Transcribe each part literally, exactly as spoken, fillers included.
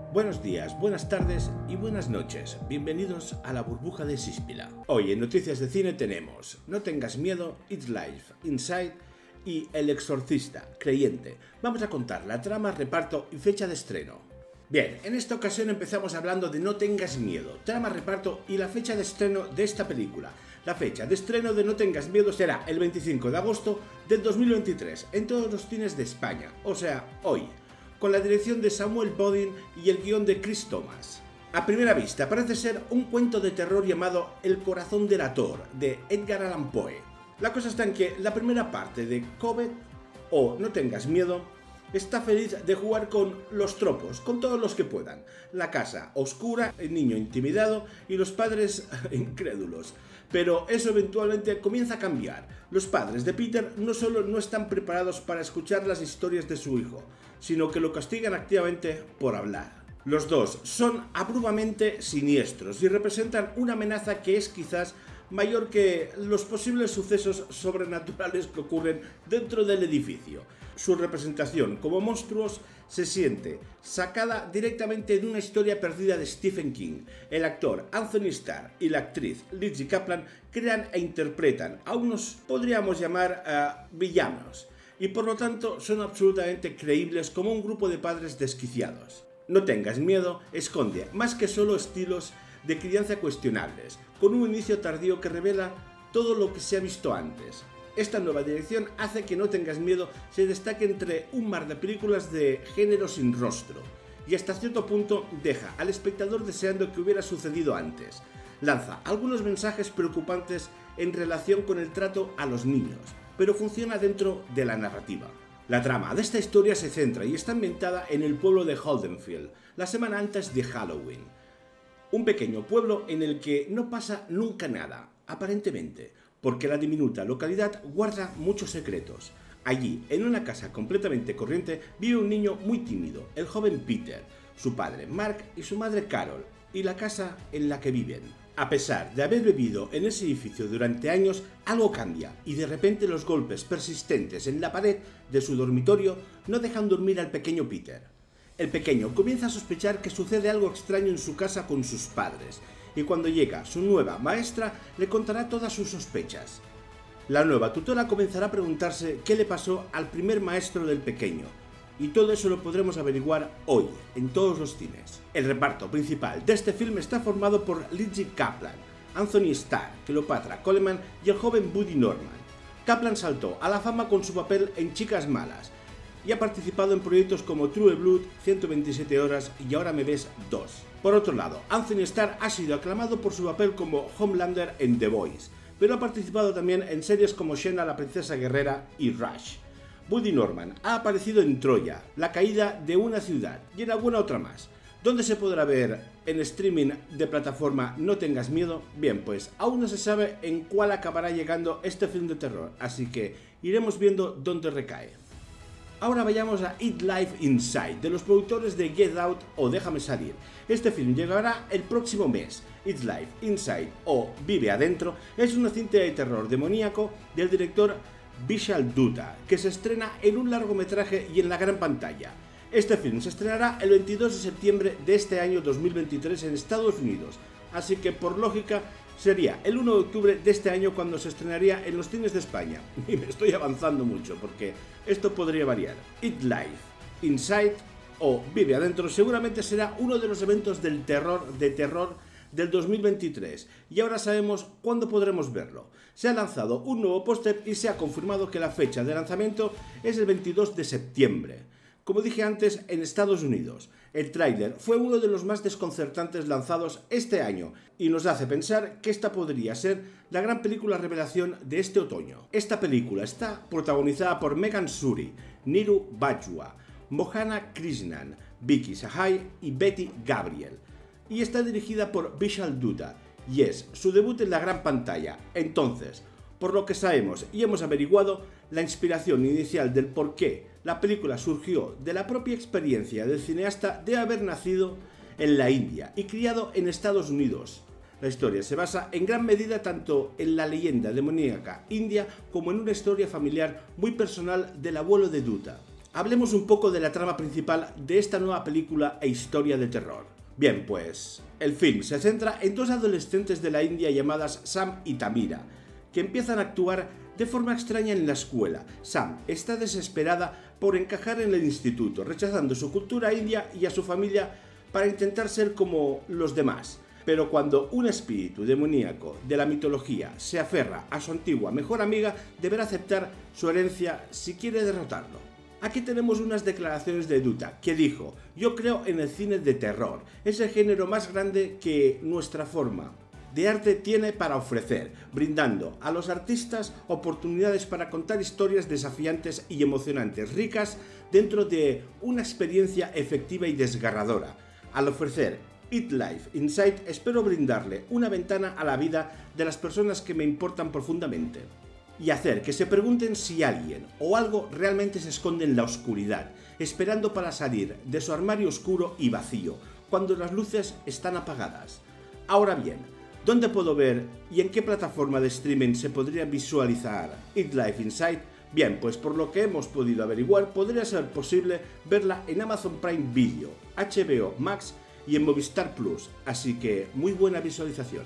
Buenos días, buenas tardes y buenas noches. Bienvenidos a la burbuja de Síspila. Hoy en Noticias de Cine tenemos No tengas miedo, It's Life, Inside y El Exorcista, Creyente. Vamos a contar la trama, reparto y fecha de estreno. Bien, en esta ocasión empezamos hablando de No tengas miedo, trama, reparto y la fecha de estreno de esta película. La fecha de estreno de No tengas miedo será el veinticinco de agosto del dos mil veintitrés en todos los cines de España, o sea, hoy, con la dirección de Samuel Bodin y el guión de Chris Thomas. A primera vista parece ser un cuento de terror llamado El corazón delator, de Edgar Allan Poe. La cosa está en que la primera parte de Covet, o No tengas miedo, está feliz de jugar con los tropos, con todos los que puedan. La casa oscura, el niño intimidado y los padres incrédulos. Pero eso eventualmente comienza a cambiar. Los padres de Peter no solo no están preparados para escuchar las historias de su hijo, sino que lo castigan activamente por hablar. Los dos son abruptamente siniestros y representan una amenaza que es quizás mayor que los posibles sucesos sobrenaturales que ocurren dentro del edificio. Su representación como monstruos se siente sacada directamente de una historia perdida de Stephen King. El actor Anthony Starr y la actriz Lizzy Caplan crean e interpretan a unos, podríamos llamar, uh, villanos, y por lo tanto son absolutamente creíbles como un grupo de padres desquiciados. No tengas miedo esconde más que solo estilos de crianza cuestionables, con un inicio tardío que revela todo lo que se ha visto antes. Esta nueva dirección hace que No tengas miedo se destaque entre un mar de películas de género sin rostro, y hasta cierto punto deja al espectador deseando que hubiera sucedido antes. Lanza algunos mensajes preocupantes en relación con el trato a los niños, pero funciona dentro de la narrativa. La trama de esta historia se centra y está ambientada en el pueblo de Holdenfield, la semana antes de Halloween. Un pequeño pueblo en el que no pasa nunca nada, aparentemente, porque la diminuta localidad guarda muchos secretos. Allí, en una casa completamente corriente, vive un niño muy tímido, el joven Peter, su padre Mark y su madre Carol, y la casa en la que viven. A pesar de haber vivido en ese edificio durante años, algo cambia y de repente los golpes persistentes en la pared de su dormitorio no dejan dormir al pequeño Peter. El pequeño comienza a sospechar que sucede algo extraño en su casa con sus padres, y cuando llega su nueva maestra le contará todas sus sospechas. La nueva tutora comenzará a preguntarse qué le pasó al primer maestro del pequeño, y todo eso lo podremos averiguar hoy, en todos los cines. El reparto principal de este film está formado por Lizzy Caplan, Anthony Starr, Cleopatra Coleman y el joven Buddy Norman. Caplan saltó a la fama con su papel en Chicas Malas, y ha participado en proyectos como True Blood, ciento veintisiete horas y Ahora me ves dos. Por otro lado, Anthony Starr ha sido aclamado por su papel como Homelander en The Boys, pero ha participado también en series como Xena la princesa guerrera y Rush. Buddy Norman ha aparecido en Troya, La caída de una ciudad y en alguna otra más. ¿Dónde se podrá ver en streaming de plataforma No tengas miedo? Bien, pues aún no se sabe en cuál acabará llegando este film de terror, así que iremos viendo dónde recae. Ahora vayamos a It's Life, Inside, de los productores de Get Out o Déjame salir. Este film llegará el próximo mes. It's Life, Inside o Vive adentro es una cinta de terror demoníaco del director Vishal Dutta, que se estrena en un largometraje y en la gran pantalla. Este film se estrenará el veintidós de septiembre de este año dos mil veintitrés en Estados Unidos, así que por lógica sería el uno de octubre de este año cuando se estrenaría en los cines de España. Y me estoy avanzando mucho porque esto podría variar. It's Life, Inside o Vive adentro seguramente será uno de los eventos del terror de terror del dos mil veintitrés y ahora sabemos cuándo podremos verlo. Se ha lanzado un nuevo póster y se ha confirmado que la fecha de lanzamiento es el veintidós de septiembre. Como dije antes, en Estados Unidos. El tráiler fue uno de los más desconcertantes lanzados este año y nos hace pensar que esta podría ser la gran película revelación de este otoño. Esta película está protagonizada por Meghan Suri, Niru Bajwa, Mohana Krishnan, Vicky Sahai y Betty Gabriel, y está dirigida por Vishal Dutta y es su debut en la gran pantalla. Entonces, por lo que sabemos y hemos averiguado, la inspiración inicial del por qué la película surgió de la propia experiencia del cineasta de haber nacido en la India y criado en Estados Unidos. La historia se basa en gran medida tanto en la leyenda demoníaca india como en una historia familiar muy personal del abuelo de Dutta. hablemos un poco de la trama principal de esta nueva película e historia de terror. Bien, pues el film se centra en dos adolescentes de la India llamadas Sam y Tamira, que empiezan a actuar de forma extraña en la escuela. Sam está desesperada por encajar en el instituto, rechazando su cultura india y a su familia para intentar ser como los demás. Pero cuando un espíritu demoníaco de la mitología se aferra a su antigua mejor amiga, deberá aceptar su herencia si quiere derrotarlo. Aquí tenemos unas declaraciones de Dutta, que dijo: "Yo creo en el cine de terror, es el género más grande que nuestra forma de arte tiene para ofrecer, brindando a los artistas oportunidades para contar historias desafiantes y emocionantes, ricas dentro de una experiencia efectiva y desgarradora. Al ofrecer Eat Life Inside, espero brindarle una ventana a la vida de las personas que me importan profundamente y hacer que se pregunten si alguien o algo realmente se esconde en la oscuridad, esperando para salir de su armario oscuro y vacío, cuando las luces están apagadas. Ahora bien, ¿dónde puedo ver y en qué plataforma de streaming se podría visualizar Eat Life Inside? Bien, pues por lo que hemos podido averiguar, podría ser posible verla en Amazon Prime Video, H B O Max y en Movistar Plus, así que muy buena visualización.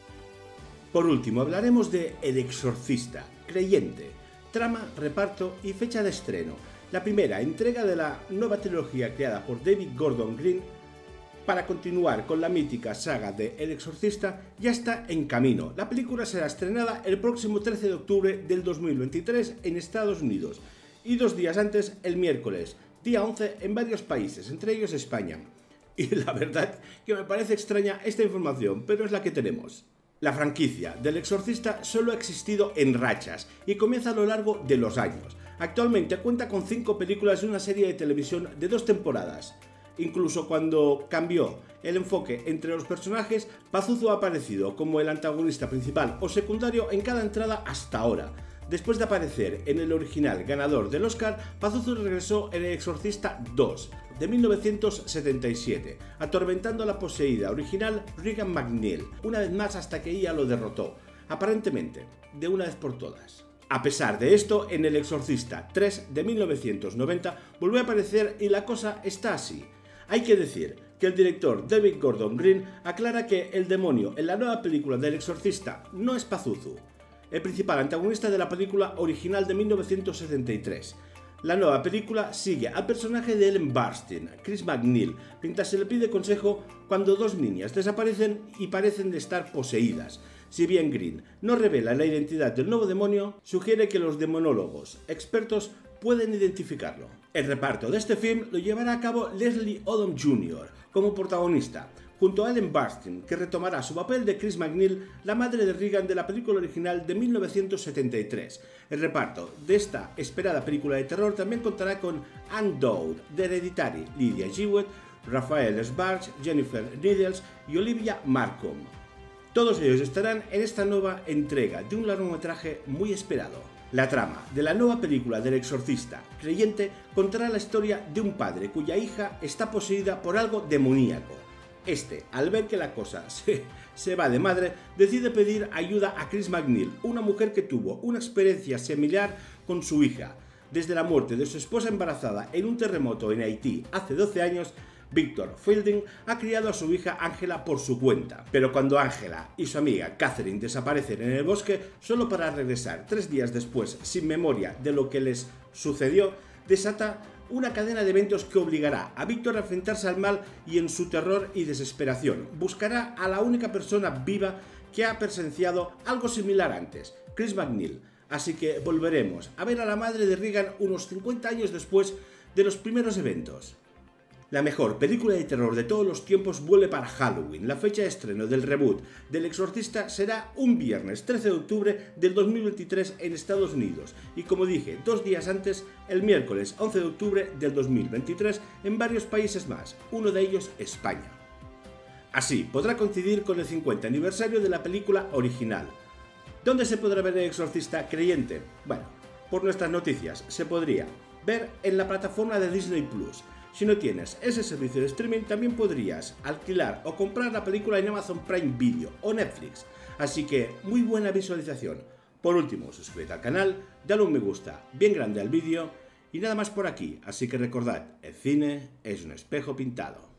Por último, hablaremos de El Exorcista, Creyente, trama, reparto y fecha de estreno. La primera entrega de la nueva trilogía creada por David Gordon Green para continuar con la mítica saga de El Exorcista ya está en camino. La película será estrenada el próximo trece de octubre del dos mil veintitrés en Estados Unidos y dos días antes, el miércoles, día once, en varios países, entre ellos España. Y la verdad que me parece extraña esta información, pero es la que tenemos. La franquicia del Exorcista solo ha existido en rachas y comienza a lo largo de los años. Actualmente cuenta con cinco películas y una serie de televisión de dos temporadas. Incluso cuando cambió el enfoque entre los personajes, Pazuzu ha aparecido como el antagonista principal o secundario en cada entrada hasta ahora. Después de aparecer en el original ganador del Oscar, Pazuzu regresó en El Exorcista dos de mil novecientos setenta y siete, atormentando a la poseída original Regan McNeil, una vez más hasta que ella lo derrotó, aparentemente, de una vez por todas. A pesar de esto, en El Exorcista tres de mil novecientos noventa volvió a aparecer y la cosa está así. Hay que decir que el director David Gordon Green aclara que el demonio en la nueva película del Exorcista no es Pazuzu, el principal antagonista de la película original de mil novecientos setenta y tres. La nueva película sigue al personaje de Ellen Burstyn, Chris McNeil, mientras se le pide consejo cuando dos niñas desaparecen y parecen de estar poseídas. Si bien Green no revela la identidad del nuevo demonio, sugiere que los demonólogos expertos pueden identificarlo. El reparto de este film lo llevará a cabo Leslie Odom junior como protagonista, junto a Ellen Burstyn, que retomará su papel de Chris McNeil, la madre de Regan de la película original de mil novecientos setenta y tres. El reparto de esta esperada película de terror también contará con Anne Dowd de Hereditary, Lydia Jewett, Raphael Sbarge, Jennifer Needles y Olivia Markham. Todos ellos estarán en esta nueva entrega de un largometraje muy esperado. La trama de la nueva película del Exorcista, Creyente, contará la historia de un padre cuya hija está poseída por algo demoníaco. Este, al ver que la cosa se, se va de madre, decide pedir ayuda a Chris McNeil, una mujer que tuvo una experiencia similar con su hija. Desde la muerte de su esposa embarazada en un terremoto en Haití hace doce años, Victor Fielding ha criado a su hija Angela por su cuenta. Pero cuando Angela y su amiga Catherine desaparecen en el bosque, solo para regresar tres días después sin memoria de lo que les sucedió, desata una cadena de eventos que obligará a Victor a enfrentarse al mal y en su terror y desesperación buscará a la única persona viva que ha presenciado algo similar antes, Chris McNeil. Así que volveremos a ver a la madre de Regan unos cincuenta años después de los primeros eventos. La mejor película de terror de todos los tiempos vuelve para Halloween. La fecha de estreno del reboot del Exorcista será un viernes trece de octubre del dos mil veintitrés en Estados Unidos y, como dije, dos días antes, el miércoles once de octubre del dos mil veintitrés en varios países más, uno de ellos España. Así podrá coincidir con el cincuenta aniversario de la película original. ¿Dónde se podrá ver El Exorcista Creyente? Bueno, por nuestras noticias se podría ver en la plataforma de Disney Plus. Si no tienes ese servicio de streaming, también podrías alquilar o comprar la película en Amazon Prime Video o Netflix, así que muy buena visualización. Por último, suscríbete al canal, dale un me gusta bien grande al vídeo Y nada más por aquí, así que recordad, el cine es un espejo pintado.